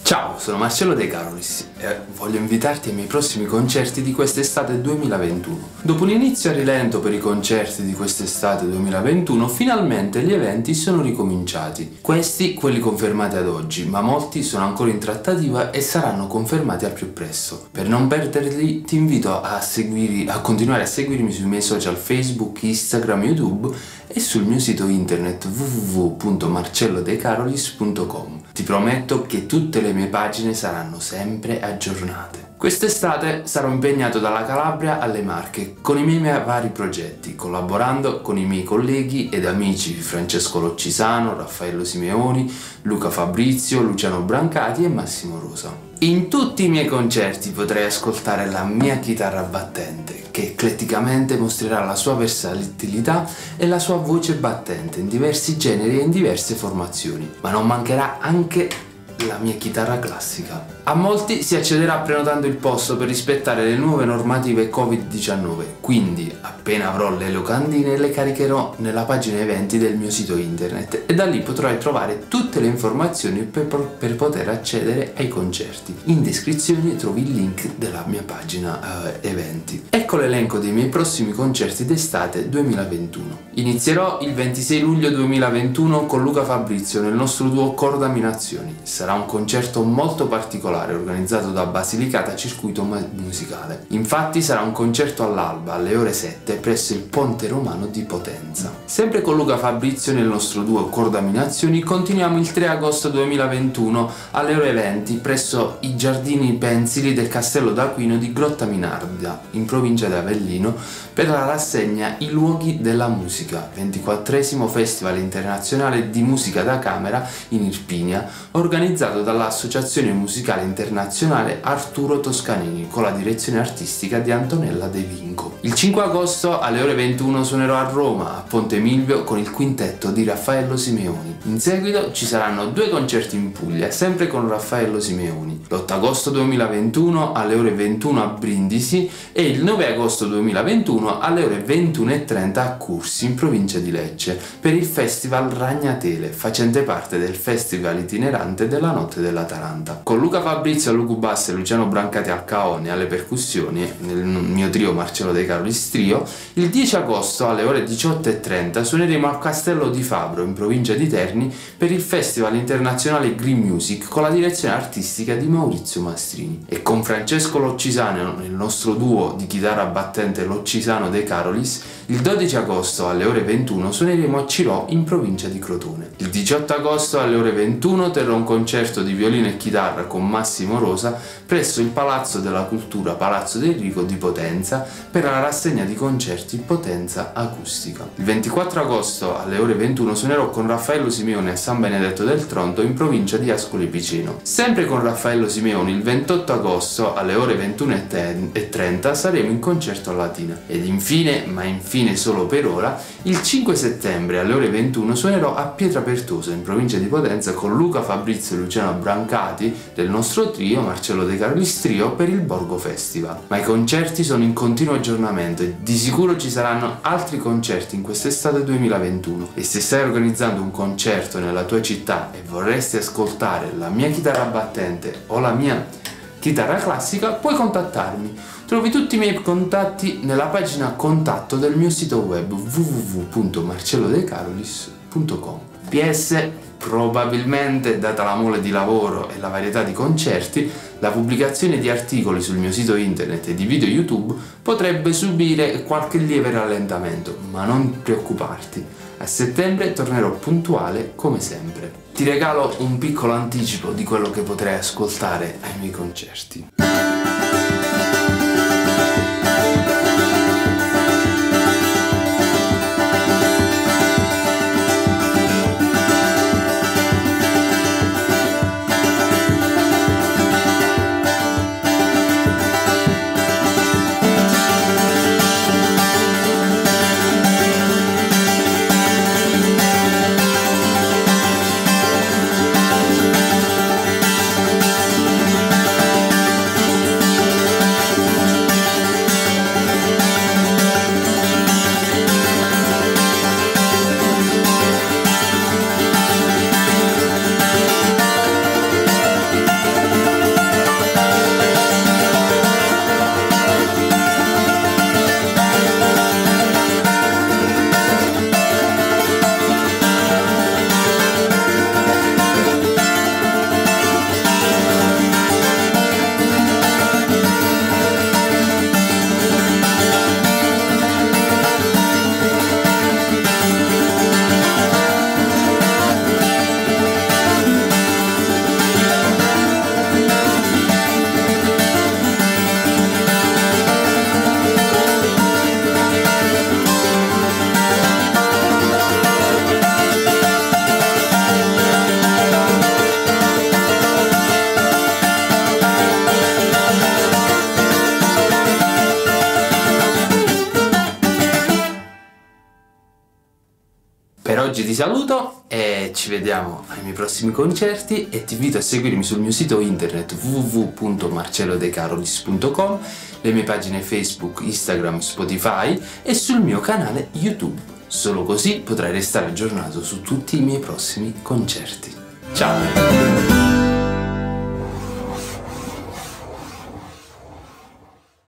Ciao, sono Marcello De Carolis e voglio invitarti ai miei prossimi concerti di quest'estate 2021. Dopo un inizio a rilento per i concerti di quest'estate 2021, finalmente gli eventi sono ricominciati. Questi quelli confermati ad oggi, ma molti sono ancora in trattativa e saranno confermati al più presto. Per non perderli ti invito a continuare a seguirmi sui miei social Facebook, Instagram, YouTube e sul mio sito internet www.marcellodecarolis.com. Ti prometto che tutte le mie pagine saranno sempre aggiornate. Quest'estate sarò impegnato dalla Calabria alle Marche con i miei vari progetti, collaborando con i miei colleghi ed amici Francesco Loccisano, Raffaello Simeoni, Luca Fabrizio, Luciano Brancati e Massimo Rosa. In tutti i miei concerti potrai ascoltare la mia chitarra battente, che ecletticamente mostrerà la sua versatilità e la sua voce battente in diversi generi e in diverse formazioni, ma non mancherà anche la mia chitarra classica. A molti si accederà prenotando il posto per rispettare le nuove normative Covid-19, quindi appena avrò le locandine le caricherò nella pagina eventi del mio sito internet e da lì potrai trovare tutte le informazioni per poter accedere ai concerti. In descrizione trovi il link della mia pagina eventi. Ecco l'elenco dei miei prossimi concerti d'estate 2021. Inizierò il 26 luglio 2021 con Luca Fabrizio nel nostro duo Cordaminazioni. Sarà un concerto molto particolare organizzato da Basilicata Circuito Musicale. Infatti sarà un concerto all'alba alle ore 7 presso il Ponte Romano di Potenza. Sempre con Luca Fabrizio nel nostro duo Cordaminazioni continuiamo il 3 agosto 2021 alle ore 20 presso i Giardini Pensili del Castello d'Aquino di Grottaminarda in provincia di Avellino per la rassegna I Luoghi della Musica, 24esimo Festival Internazionale di Musica da Camera in Irpinia, organizzato dall'Associazione Musicale Internazionale Arturo Toscanini con la direzione artistica di Antonella De Vinco. Il 5 agosto alle ore 21 suonerò a Roma, a Ponte Milvio con il quintetto di Raffaello Simeoni. In seguito ci saranno 2 concerti in Puglia, sempre con Raffaello Simeoni. L'8 agosto 2021 alle ore 21 a Brindisi e il 9 agosto 2021 alle ore 21:30 a Cursi, in provincia di Lecce, per il Festival Ragnatele, facente parte del Festival itinerante della Notte dell'Atalanta. Con Luca Fabrizio al Lucubasso e Luciano Brancati al caone alle percussioni, nel mio trio Marcello De Carolis Trio, il 10 agosto alle ore 18:30 suoneremo al Castello di Fabro, in provincia di Terni, per il Festival Internazionale Green Music con la direzione artistica di Maurizio Mastrini. E con Francesco Loccisano, nel nostro duo di chitarra battente Loccisano De Carolis, il 12 agosto alle ore 21 suoneremo a Cirò, in provincia di Crotone. Il 18 agosto alle ore 21 terrò un concerto di violino e chitarra con Massimo Rosa presso il Palazzo della Cultura Palazzo del Rico di Potenza per la rassegna di concerti Potenza Acustica. Il 24 agosto alle ore 21 suonerò con Raffaello Simeoni a San Benedetto del Tronto, in provincia di Ascoli Piceno. Sempre con Raffaello Simeoni il 28 agosto alle ore 21:30 saremo in concerto a Latina. Ed infine, ma infine solo per ora, il 5 settembre alle ore 21 suonerò a Pietrapertosa, in provincia di Potenza, con Luca Fabrizio e Luciano Brancati del nostro trio Marcello De Carolis Trio per il Borgo Festival. Ma i concerti sono in continuo aggiornamento e di sicuro ci saranno altri concerti in quest'estate 2021. E se stai organizzando un concerto nella tua città e vorresti ascoltare la mia chitarra battente o la mia chitarra classica, puoi contattarmi. Trovi tutti i miei contatti nella pagina contatto del mio sito web www.marcellodecarolis.com. PS, probabilmente, data la mole di lavoro e la varietà di concerti, la pubblicazione di articoli sul mio sito internet e di video YouTube potrebbe subire qualche lieve rallentamento, ma non preoccuparti. A settembre tornerò puntuale come sempre. Ti regalo un piccolo anticipo di quello che potrai ascoltare ai miei concerti. oggi ti saluto e ci vediamo ai miei prossimi concerti e ti invito a seguirmi sul mio sito internet www.marcellodecarolis.com, le mie pagine Facebook, Instagram, Spotify e sul mio canale YouTube. Solo così potrai restare aggiornato su tutti i miei prossimi concerti. Ciao!